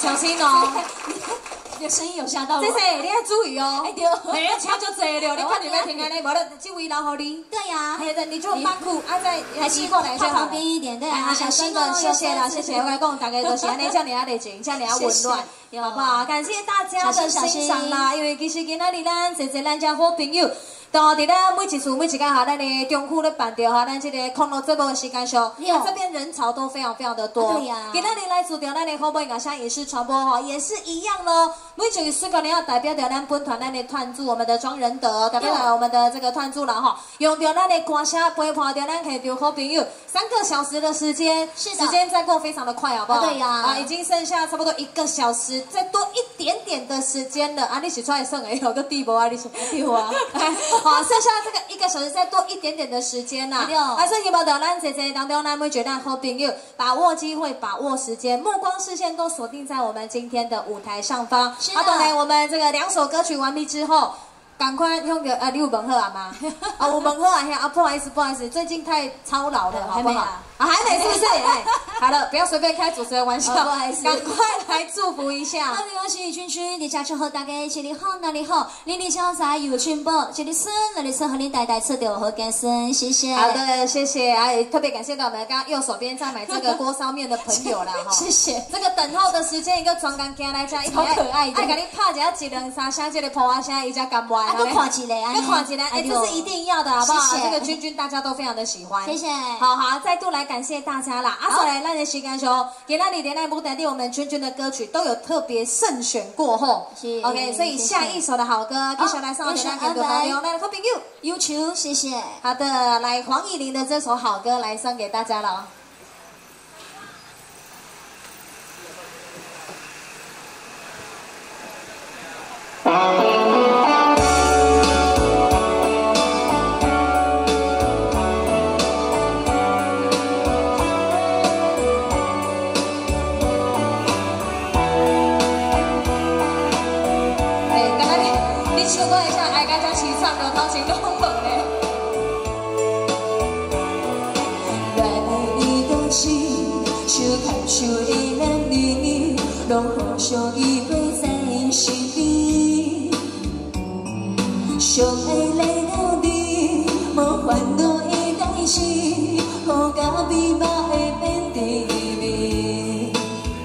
小心哦。 你的声音有吓到我。 这你要注意哦。 哎对， 哎，车就坐了，你看你要停安尼，无了这位老狐狸。 对呀， 哎的，你就帮苦，再还是过来就好。 旁边一点，对啊，小心的，谢谢啦，谢谢。我讲大家都是安尼，这样热情，这样温暖，好不好？感谢大家的欣赏啦，因为其实今仔日咱侪咱家好朋友。都伫咱每一次每一间哈，咱的中区咧办着哈，咱这个康乐节目的时间上，这边人潮都非常的多。 对呀。 今仔日来做着咱的好朋友像影视传播哈，也是一样咯。每一个4个人要代表着咱本团咱的团主，我们的庄仁德，代表了我们的这个团主人哈，用着咱的歌声陪伴着咱的好朋友3个小时的时间，时间再过非常的快，好不好？ 对呀。啊， 已经剩下差不多1个小时，再多一点点的时间了。啊，你是出来算的有个地步啊，你是对啊。好，剩下这个1个小时，再多一点点的时间啦。还是希望到咱姐姐当中，咱每觉得好朋友把握机会，把握时间，目光视线都锁定在我们今天的舞台上方。好，等来我们这个2首歌曲完毕之后。赶快用个你有问好啊吗？有问好啊，不好意思，最近太操劳了，好不好？还没是不是？哎，好了，不要随便开主持人玩笑，不好意思，赶快来祝福一下。 我是君君，你家祝贺大家新年好，哪里好，年年潇洒有进步，这里孙，那里孙和你代代吃掉和干孙，谢谢。 好的，谢谢啊，也特别感谢到我们刚刚右手边在买这个锅烧面的朋友啦，哈， 谢谢。 这个等候的时间，一个专工进来家， 超可爱的， 哎，给你拍一2、3声，这个破声，伊才甘愿。 啊，都看起来， 都看起来，哎，这是一定要的，好不好？ 谢谢。 这个君大家都非常的喜欢， 谢谢。 好，再度来感谢大家啦。所以咱的时间上，给那里连那舞台里，我们君的歌曲都有特别慎选过后，OK， 所以下一首的好歌，接下来上给大家给朋友，来好朋友有求，谢谢。 好的，来黄以玲的这首好歌来送给大家了。拢互相依偎在身边，相爱来到你，无烦恼的代志，好甲美梦会变甜蜜。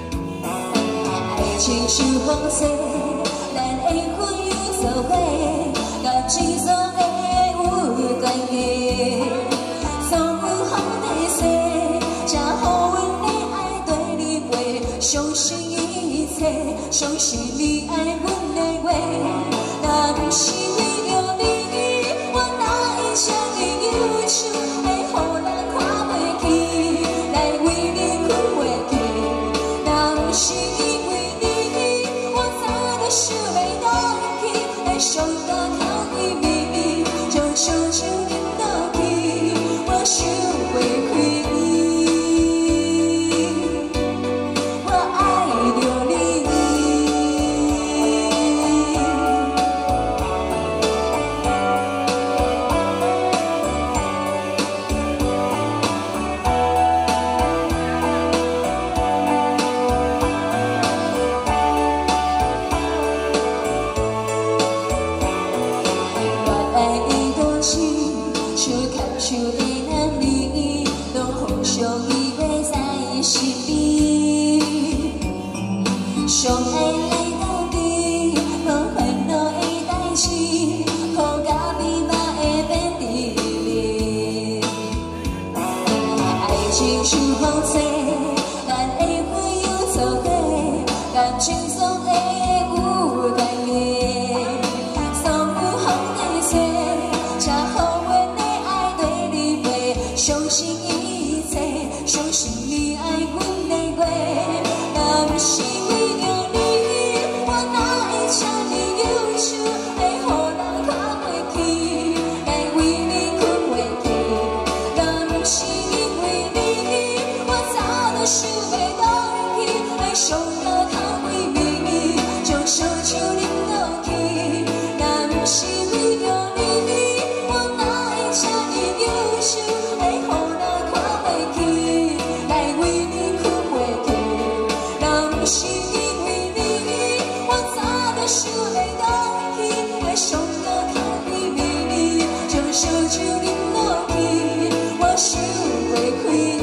爱情像风吹，咱会分忧做伙，甲情所会有关系。所有风地细，才好阮的爱对你陪，相信。相信你爱阮的话，若不是为着你，我哪会这么忧愁，会予人看袂起，来为你困袂去。若不是因为你，我早就想袂倒去，会想到偷窥秘密，将烧酒饮落去，我想袂开。相爱来到你，无烦恼的代志，好甲美梦会变甜蜜。爱情像风吹，咱会分忧做伙，感情总会有关系。所有风地细，才好阮的爱对你陪，相信一切，相信你爱阮的话，若不是。想袂倒去，爱上到偷窥秘密，将烧酒饮落去。若不是为着你，我哪会这么忧愁，会予人看袂起，来为你困袂去。若不是想要倒去，我上到脚底微微，将烧酒饮落去，我想袂开。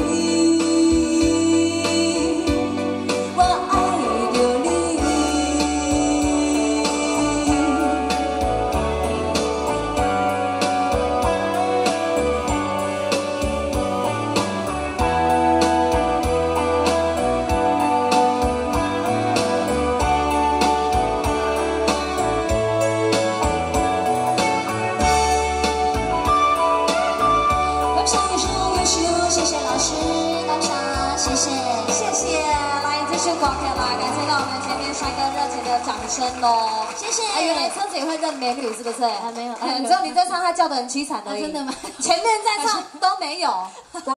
谢谢老师，感谢，谢谢，谢谢。来，这首歌可以来，感谢到我们前面帅哥热情的掌声喽，谢谢。原来车子也会认美女是不是？没有，只有你在唱，他叫得很凄惨而已。真的吗？前面在唱都没有。